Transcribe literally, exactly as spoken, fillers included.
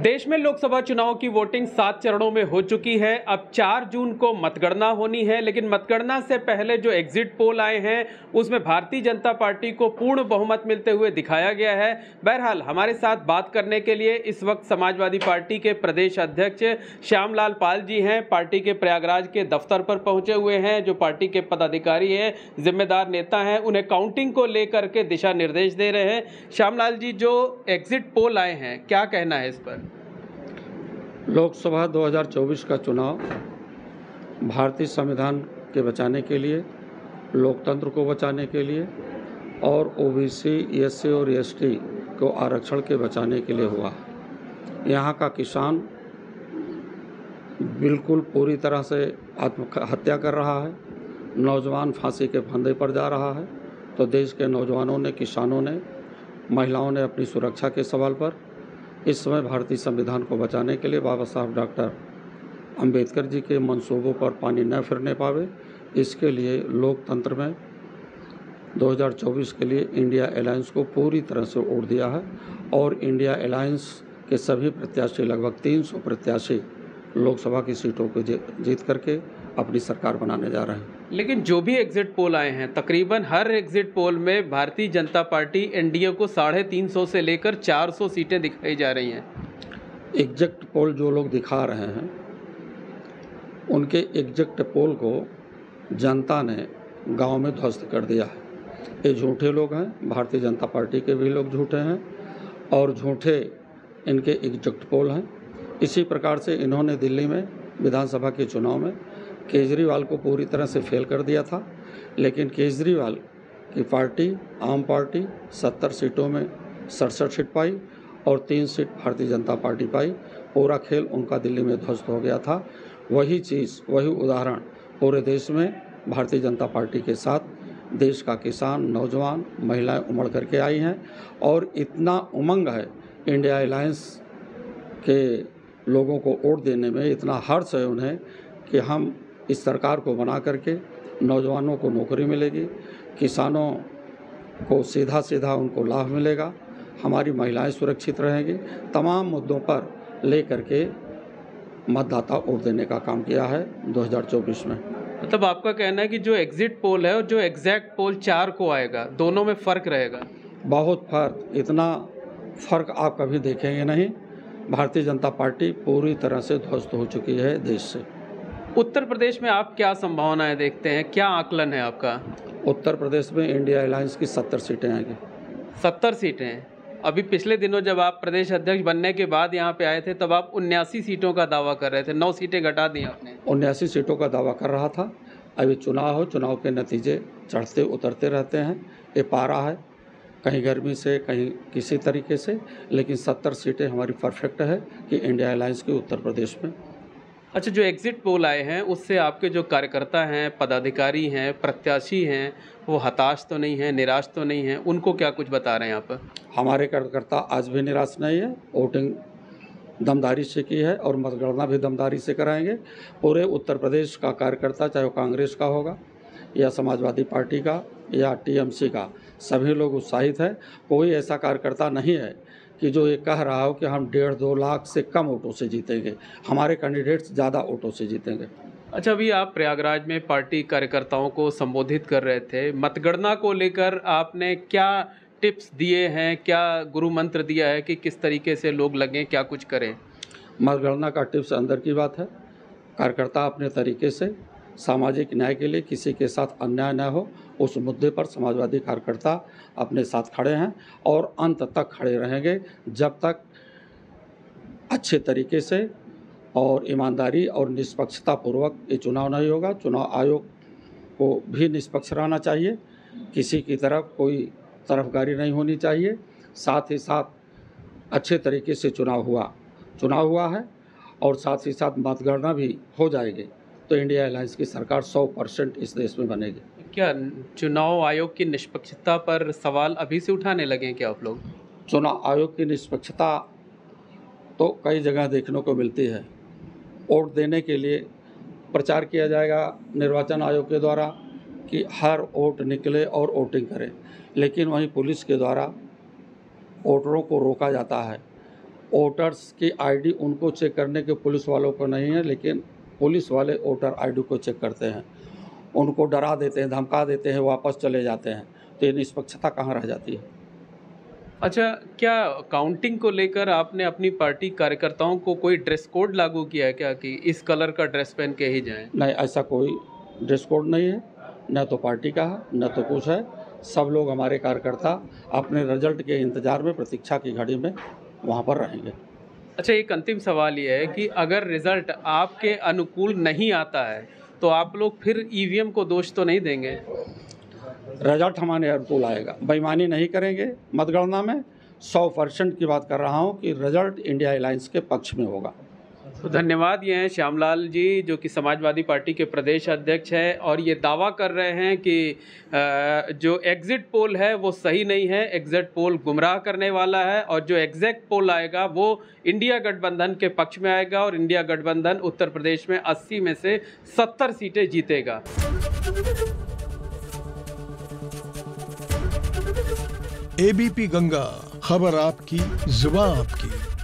देश में लोकसभा चुनाव की वोटिंग सात चरणों में हो चुकी है। अब चार जून को मतगणना होनी है, लेकिन मतगणना से पहले जो एग्जिट पोल आए हैं उसमें भारतीय जनता पार्टी को पूर्ण बहुमत मिलते हुए दिखाया गया है। बहरहाल हमारे साथ बात करने के लिए इस वक्त समाजवादी पार्टी के प्रदेश अध्यक्ष श्यामलाल पाल जी हैं। पार्टी के प्रयागराज के दफ्तर पर पहुंचे हुए हैं। जो पार्टी के पदाधिकारी हैं, जिम्मेदार नेता हैं, उन्हें काउंटिंग को लेकर के दिशा निर्देश दे रहे हैं। श्यामलाल जी, जो एग्जिट पोल आए हैं, क्या कहना है इस पर? लोकसभा दो हज़ार चौबीस का चुनाव भारतीय संविधान के बचाने के लिए, लोकतंत्र को बचाने के लिए और ओबीसी, एससी और एसटी को आरक्षण के बचाने के लिए हुआ। यहाँ का किसान बिल्कुल पूरी तरह से आत्महत्या कर रहा है, नौजवान फांसी के फंदे पर जा रहा है। तो देश के नौजवानों ने, किसानों ने, महिलाओं ने अपनी सुरक्षा के सवाल पर इस समय भारतीय संविधान को बचाने के लिए बाबा साहब डॉक्टर अंबेडकर जी के मंसूबों पर पानी न फिरने पावे, इसके लिए लोकतंत्र में दो हज़ार चौबीस के लिए इंडिया अलायंस को पूरी तरह से वोट दिया है। और इंडिया अलायंस के सभी प्रत्याशी, लगभग तीन सौ प्रत्याशी लोकसभा की सीटों को जीत करके अपनी सरकार बनाने जा रहे हैं। लेकिन जो भी एग्जिट पोल आए हैं, तकरीबन हर एग्जिट पोल में भारतीय जनता पार्टी एनडीए को साढ़े तीन सौ से लेकर चार सौ सीटें दिखाई जा रही हैं। एग्जिट पोल जो लोग दिखा रहे हैं, उनके एग्जिट पोल को जनता ने गांव में ध्वस्त कर दिया है। ये झूठे लोग हैं, भारतीय जनता पार्टी के भी लोग झूठे हैं और झूठे इनके एग्जिट पोल हैं। इसी प्रकार से इन्होंने दिल्ली में विधानसभा के चुनाव में केजरीवाल को पूरी तरह से फेल कर दिया था, लेकिन केजरीवाल की पार्टी, आम पार्टी, सत्तर सीटों में सड़सठ सीट पाई और तीन सीट भारतीय जनता पार्टी पाई। पूरा खेल उनका दिल्ली में ध्वस्त हो गया था। वही चीज़, वही उदाहरण पूरे देश में भारतीय जनता पार्टी के साथ देश का किसान, नौजवान, महिलाएं उमड़ करके आई हैं और इतना उमंग है इंडिया अलायंस के लोगों को वोट देने में, इतना हर्ष है उन्हें कि हम इस सरकार को बना करके नौजवानों को नौकरी मिलेगी, किसानों को सीधा सीधा उनको लाभ मिलेगा, हमारी महिलाएं सुरक्षित रहेंगी। तमाम मुद्दों पर ले करके मतदाता वोट देने का काम किया है दो हज़ार चौबीस में। मतलब आपका कहना है कि जो एग्जिट पोल है और जो एग्जैक्ट पोल चार को आएगा, दोनों में फ़र्क रहेगा? बहुत फ़र्क, इतना फ़र्क आप कभी देखेंगे नहीं। भारतीय जनता पार्टी पूरी तरह से ध्वस्त हो चुकी है देश से। उत्तर प्रदेश में आप क्या संभावनाएं देखते हैं, क्या आकलन है आपका? उत्तर प्रदेश में इंडिया अलायंस की सत्तर सीटें आएंगी। सत्तर सीटें? अभी पिछले दिनों जब आप प्रदेश अध्यक्ष बनने के बाद यहाँ पे आए थे, तब आप उन्यासी सीटों का दावा कर रहे थे, नौ सीटें घटा दी आपने। उन्यासी सीटों का दावा कर रहा था। अभी चुनाव हो, चुनाव के नतीजे चढ़ते उतरते रहते हैं। ये पारा है, कहीं गर्मी से, कहीं किसी तरीके से, लेकिन सत्तर सीटें हमारी परफेक्ट है कि इंडिया अलायंस की उत्तर प्रदेश में। अच्छा, जो एग्जिट पोल आए हैं उससे आपके जो कार्यकर्ता हैं, पदाधिकारी हैं, प्रत्याशी हैं, वो हताश तो नहीं हैं, निराश तो नहीं हैं? उनको क्या कुछ बता रहे हैं आप? हमारे कार्यकर्ता आज भी निराश नहीं है। वोटिंग दमदारी से की है और मतगणना भी दमदारी से कराएंगे। पूरे उत्तर प्रदेश का कार्यकर्ता, चाहे वो कांग्रेस का होगा या समाजवादी पार्टी का या टीएमसी का, सभी लोग उत्साहित हैं। कोई ऐसा कार्यकर्ता नहीं है कि जो ये कह रहा हो कि हम डेढ़ दो लाख से कम वोटों से जीतेंगे। हमारे कैंडिडेट्स ज़्यादा वोटों से जीतेंगे। अच्छा, अभी आप प्रयागराज में पार्टी कार्यकर्ताओं को संबोधित कर रहे थे। मतगणना को लेकर आपने क्या टिप्स दिए हैं, क्या गुरु मंत्र दिया है कि किस तरीके से लोग लगें, क्या कुछ करें? मतगणना का टिप्स अंदर की बात है। कार्यकर्ता अपने तरीके से सामाजिक न्याय के लिए किसी के साथ अन्याय न हो, उस मुद्दे पर समाजवादी कार्यकर्ता अपने साथ खड़े हैं और अंत तक खड़े रहेंगे, जब तक अच्छे तरीके से और ईमानदारी और निष्पक्षता पूर्वक ये चुनाव नहीं होगा। चुनाव आयोग को भी निष्पक्ष रहना चाहिए, किसी की तरफ कोई तरफदारी नहीं होनी चाहिए। साथ ही साथ अच्छे तरीके से चुनाव हुआ चुनाव हुआ है और साथ ही साथ मतगणना भी हो जाएगी, तो इंडिया अलायंस की सरकार सौ परसेंट इस देश में बनेगी। क्या चुनाव आयोग की निष्पक्षता पर सवाल अभी से उठाने लगे क्या आप लोग? चुनाव आयोग की निष्पक्षता तो कई जगह देखने को मिलती है। वोट देने के लिए प्रचार किया जाएगा निर्वाचन आयोग के द्वारा कि हर वोट निकले और वोटिंग करें, लेकिन वहीं पुलिस के द्वारा वोटरों को रोका जाता है वोटर्स की आईडी उनको चेक करने के पुलिस वालों को नहीं है, लेकिन पुलिस वाले वोटर आईडी को चेक करते हैं, उनको डरा देते हैं, धमका देते हैं, वापस चले जाते हैं। तो ये निष्पक्षता कहाँ रह जाती है? अच्छा, क्या काउंटिंग को लेकर आपने अपनी पार्टी कार्यकर्ताओं को कोई ड्रेस कोड लागू किया है क्या कि इस कलर का ड्रेस पहन के ही जाएं? नहीं, ऐसा कोई ड्रेस कोड नहीं है, न तो पार्टी का है न तो कुछ है। सब लोग हमारे कार्यकर्ता अपने रिजल्ट के इंतज़ार में, प्रतीक्षा की घड़ी में वहाँ पर रहेंगे। अच्छा, एक अंतिम सवाल ये है कि अगर रिजल्ट आपके अनुकूल नहीं आता है तो आप लोग फिर ईवीएम को दोष तो नहीं देंगे? रिजल्ट हमारे अनुकूल आएगा, बेईमानी नहीं करेंगे। मतगणना में सौ परसेंट की बात कर रहा हूँ कि रिजल्ट इंडिया अलायंस के पक्ष में होगा। तो धन्यवाद। ये हैं श्यामलाल जी, जो कि समाजवादी पार्टी के प्रदेश अध्यक्ष हैं, और ये दावा कर रहे हैं कि जो एग्जिट पोल है वो सही नहीं है, एग्जिट पोल गुमराह करने वाला है, और जो एग्जैक्ट पोल आएगा वो इंडिया गठबंधन के पक्ष में आएगा, और इंडिया गठबंधन उत्तर प्रदेश में अस्सी में से सत्तर सीटें जीतेगा। एबीपी गंगा, खबर आपकी, जुबान आपकी।